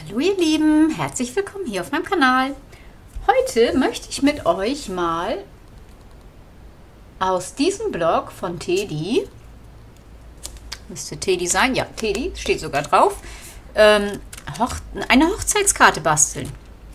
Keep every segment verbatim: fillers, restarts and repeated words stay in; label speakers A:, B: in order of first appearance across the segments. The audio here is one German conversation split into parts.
A: Hallo ihr Lieben, herzlich willkommen hier auf meinem Kanal. Heute möchte ich mit euch mal aus diesem Blog von Teddy, müsste Teddy sein, ja Teddy, steht sogar drauf, ähm, Hoch eine Hochzeitskarte basteln.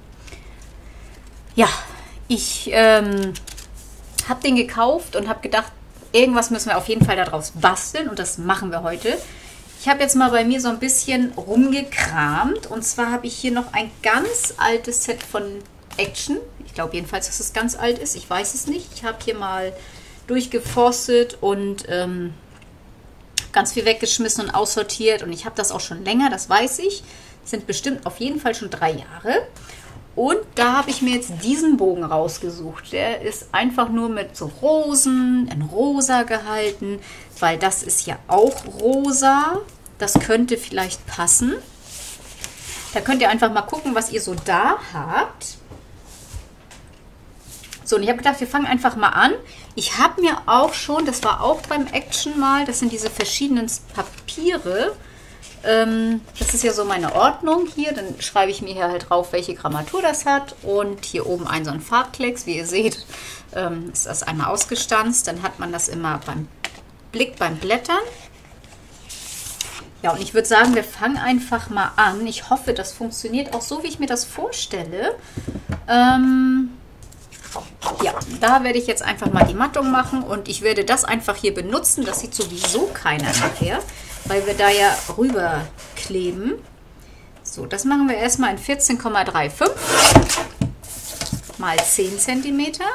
A: Ja, ich ähm, habe den gekauft und habe gedacht, irgendwas müssen wir auf jeden Fall daraus basteln und das machen wir heute. Ich habe jetzt mal bei mir so ein bisschen rumgekramt und zwar habe ich hier noch ein ganz altes Set von Action. Ich glaube jedenfalls, dass es ganz alt ist. Ich weiß es nicht. Ich habe hier mal durchgeforstet und ähm, ganz viel weggeschmissen und aussortiert. Und ich habe das auch schon länger, das weiß ich. Das sind bestimmt auf jeden Fall schon drei Jahre. Und da habe ich mir jetzt diesen Bogen rausgesucht. Der ist einfach nur mit so Rosen in rosa gehalten, weil das ist ja auch rosa. Das könnte vielleicht passen. Da könnt ihr einfach mal gucken, was ihr so da habt. So, und ich habe gedacht, wir fangen einfach mal an. Ich habe mir auch schon, das war auch beim Action mal, das sind diese verschiedenen Papiere. Ähm, das ist ja so meine Ordnung hier. Dann schreibe ich mir hier halt drauf, welche Grammatur das hat. Und hier oben ein so ein Farbklecks. Wie ihr seht, ähm, ist das einmal ausgestanzt. Dann hat man das immer beim Blick beim Blättern. Ja, und ich würde sagen, wir fangen einfach mal an. Ich hoffe, das funktioniert auch so, wie ich mir das vorstelle. Ähm, ja, da werde ich jetzt einfach mal die Mattung machen und ich werde das einfach hier benutzen. Das sieht sowieso keiner nachher, weil wir da ja rüber kleben. So, das machen wir erstmal in vierzehn Komma fünfunddreißig mal zehn Zentimeter.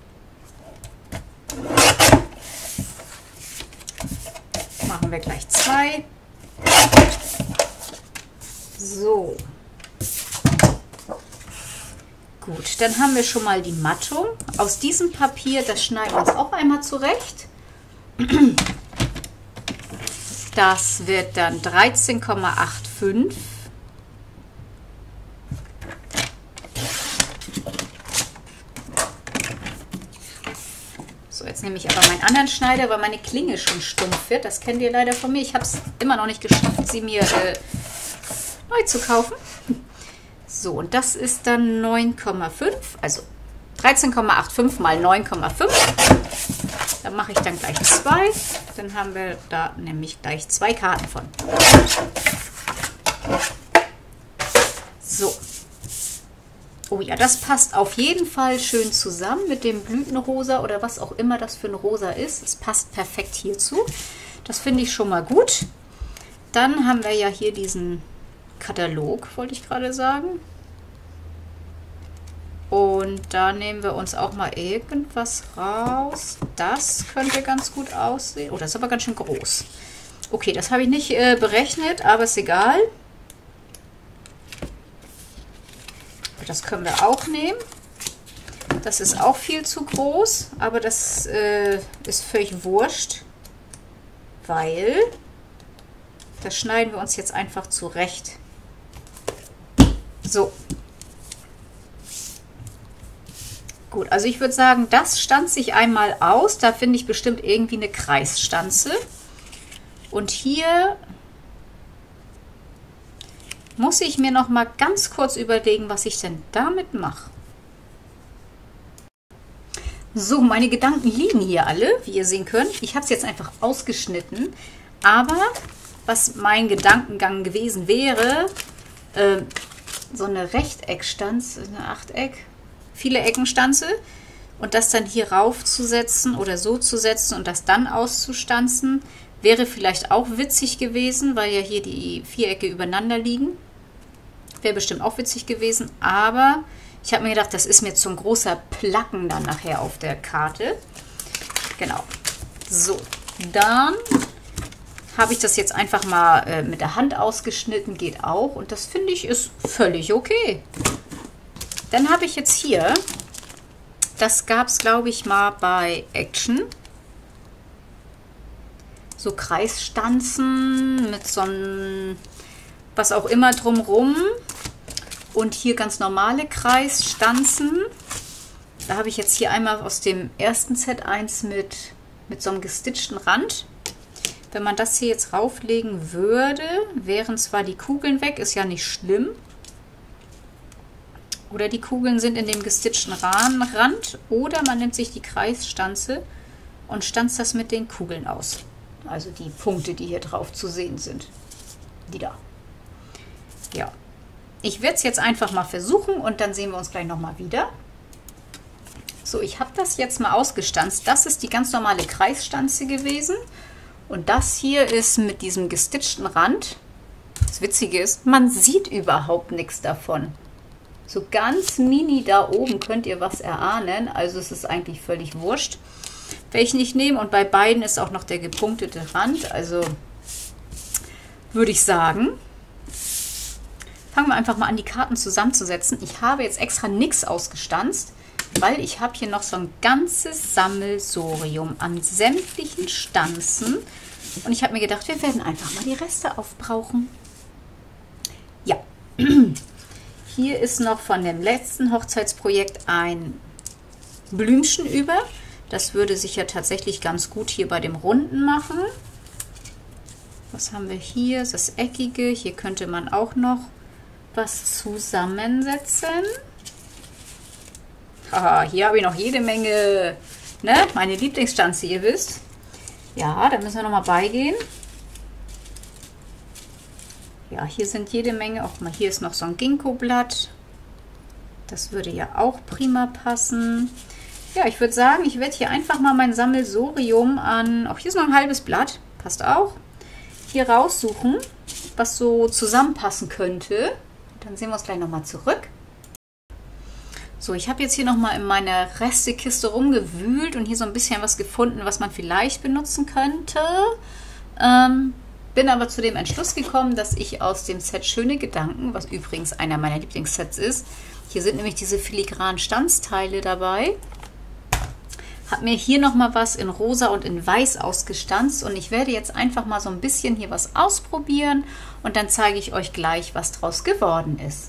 A: Machen wir gleich zwei. So. Gut, dann haben wir schon mal die Mattung. Aus diesem Papier, das schneiden wir uns auch einmal zurecht. Das wird dann dreizehn Komma fünfundachtzig. So, jetzt nehme ich aber meinen anderen Schneider, weil meine Klinge schon stumpf wird. Das kennt ihr leider von mir. Ich habe es immer noch nicht geschafft, sie mir äh, neu zu kaufen. So, und das ist dann neun Komma fünf, also dreizehn Komma fünfundachtzig mal neun Komma fünf. Da mache ich dann gleich zwei. Dann haben wir da nämlich gleich zwei Karten von. So. Oh ja, das passt auf jeden Fall schön zusammen mit dem Blütenrosa oder was auch immer das für ein Rosa ist. Es passt perfekt hierzu. Das finde ich schon mal gut. Dann haben wir ja hier diesen Katalog, wollte ich gerade sagen. Und da nehmen wir uns auch mal irgendwas raus. Das könnte ganz gut aussehen. Oh, das ist aber ganz schön groß. Okay, das habe ich nicht äh, berechnet, aber ist egal. Das können wir auch nehmen. Das ist auch viel zu groß, aber das äh, ist völlig wurscht, weil das schneiden wir uns jetzt einfach zurecht. So. Gut, also ich würde sagen, das stanze ich einmal aus. Da finde ich bestimmt irgendwie eine Kreisstanze. Und hier muss ich mir noch mal ganz kurz überlegen, was ich denn damit mache. So, meine Gedanken liegen hier alle, wie ihr sehen könnt. Ich habe es jetzt einfach ausgeschnitten. Aber was mein Gedankengang gewesen wäre, äh, so eine Rechteckstanze, eine Achteck, viele Eckenstanze und das dann hier raufzusetzen oder so zu setzen und das dann auszustanzen, wäre vielleicht auch witzig gewesen, weil ja hier die Vierecke übereinander liegen. Wäre bestimmt auch witzig gewesen, aber ich habe mir gedacht, das ist mir zu ein großer Placken dann nachher auf der Karte. Genau. So, dann habe ich das jetzt einfach mal äh, mit der Hand ausgeschnitten, geht auch. Und das finde ich ist völlig okay. Dann habe ich jetzt hier, das gab es glaube ich mal bei Action, so Kreisstanzen mit so einem, was auch immer drumrum. Und hier ganz normale Kreisstanzen. Da habe ich jetzt hier einmal aus dem ersten Set eins mit, mit so einem gestitchten Rand. Wenn man das hier jetzt rauflegen würde, wären zwar die Kugeln weg, ist ja nicht schlimm. oder die Kugeln sind in dem gestitchten Rand oder man nimmt sich die Kreisstanze und stanzt das mit den Kugeln aus. Also die Punkte, die hier drauf zu sehen sind. Die da. Ja. Ich werde es jetzt einfach mal versuchen und dann sehen wir uns gleich nochmal wieder. So, ich habe das jetzt mal ausgestanzt. Das ist die ganz normale Kreisstanze gewesen. Und das hier ist mit diesem gestitchten Rand. Das Witzige ist, man sieht überhaupt nichts davon. So ganz mini da oben könnt ihr was erahnen. Also es ist eigentlich völlig wurscht, welchen ich nehme. Und bei beiden ist auch noch der gepunktete Rand. Also würde ich sagen, fangen wir einfach mal an, die Karten zusammenzusetzen. Ich habe jetzt extra nichts ausgestanzt, weil ich habe hier noch so ein ganzes Sammelsurium an sämtlichen Stanzen. Und ich habe mir gedacht, wir werden einfach mal die Reste aufbrauchen. Ja, hier ist noch von dem letzten Hochzeitsprojekt ein Blümchen über. Das würde sich ja tatsächlich ganz gut hier bei dem Runden machen. Was haben wir hier? Das Eckige. Hier könnte man auch noch was zusammensetzen. Haha, hier habe ich noch jede Menge, ne? Meine Lieblingsstanze, ihr wisst. Ja, da müssen wir noch mal beigehen. Ja, hier sind jede Menge. Auch mal hier ist noch so ein Ginkgo-Blatt. Das würde ja auch prima passen. Ja, ich würde sagen, ich werde hier einfach mal mein Sammelsurium an, auch hier ist noch ein halbes Blatt, passt auch, hier raussuchen, was so zusammenpassen könnte. Dann sehen wir uns gleich nochmal zurück. So, ich habe jetzt hier nochmal in meiner Restekiste rumgewühlt und hier so ein bisschen was gefunden, was man vielleicht benutzen könnte. Ähm, bin aber zu dem Entschluss gekommen, dass ich aus dem Set Schöne Gedanken, was übrigens einer meiner Lieblingssets ist, hier sind nämlich diese filigranen Stanzteile dabei, habe mir hier nochmal was in Rosa und in Weiß ausgestanzt und ich werde jetzt einfach mal so ein bisschen hier was ausprobieren und dann zeige ich euch gleich, was draus geworden ist.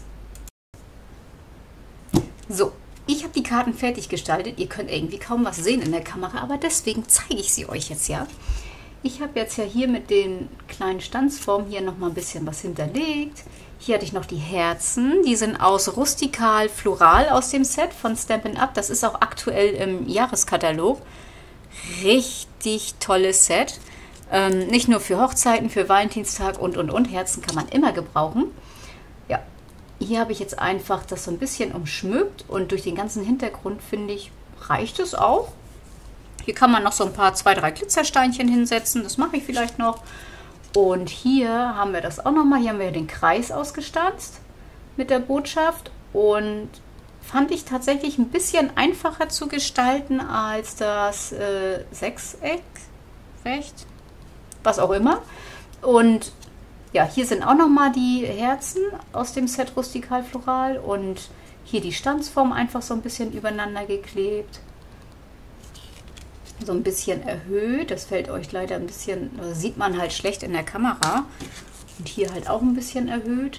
A: So, ich habe die Karten fertig gestaltet. Ihr könnt irgendwie kaum was sehen in der Kamera, aber deswegen zeige ich sie euch jetzt ja. Ich habe jetzt ja hier mit den kleinen Stanzformen hier nochmal ein bisschen was hinterlegt. Hier hatte ich noch die Herzen, die sind aus Rustikal Floral aus dem Set von Stampin' Up. Das ist auch aktuell im Jahreskatalog. Richtig tolles Set. Ähm, nicht nur für Hochzeiten, für Valentinstag und und und. Herzen kann man immer gebrauchen. Ja, hier habe ich jetzt einfach das so ein bisschen umschmückt und durch den ganzen Hintergrund, finde ich, reicht es auch. Hier kann man noch so ein paar, zwei, drei Glitzersteinchen hinsetzen. Das mache ich vielleicht noch. Und hier haben wir das auch nochmal. Hier haben wir den Kreis ausgestanzt mit der Botschaft. Und fand ich tatsächlich ein bisschen einfacher zu gestalten als das äh, Sechseck, Recht, was auch immer. Und ja, hier sind auch nochmal die Herzen aus dem Set Rustikal Floral. Und hier die Stanzform einfach so ein bisschen übereinander geklebt. So ein bisschen erhöht, das fällt euch leider ein bisschen, das sieht man halt schlecht in der Kamera. Und hier halt auch ein bisschen erhöht.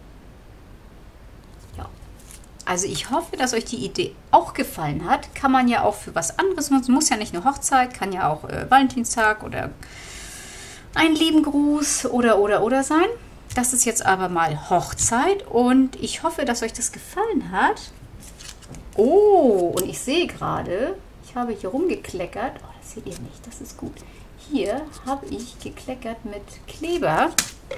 A: Ja, also ich hoffe, dass euch die Idee auch gefallen hat. Kann man ja auch für was anderes nutzen, muss ja nicht nur Hochzeit, kann ja auch äh, Valentinstag oder ein lieben Gruß oder oder oder sein. Das ist jetzt aber mal Hochzeit und ich hoffe, dass euch das gefallen hat. Oh, und ich sehe gerade, ich habe hier rumgekleckert. Oh, das seht ihr nicht, das ist gut. Hier habe ich gekleckert mit Kleber.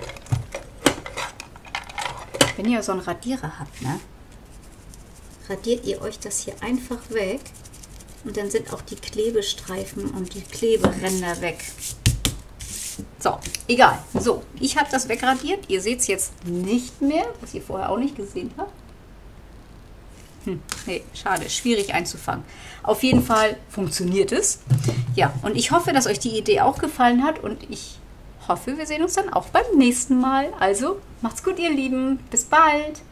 A: Wenn ihr so einen Radierer habt, ne, radiert ihr euch das hier einfach weg. Und dann sind auch die Klebestreifen und die Kleberänder weg. So, egal. So, ich habe das wegradiert. Ihr seht es jetzt nicht mehr, was ihr vorher auch nicht gesehen habt. Hm, nee, schade, schwierig einzufangen. Auf jeden Fall funktioniert es. Ja, und ich hoffe, dass euch die Idee auch gefallen hat und ich hoffe, wir sehen uns dann auch beim nächsten Mal. Also, macht's gut, ihr Lieben. Bis bald.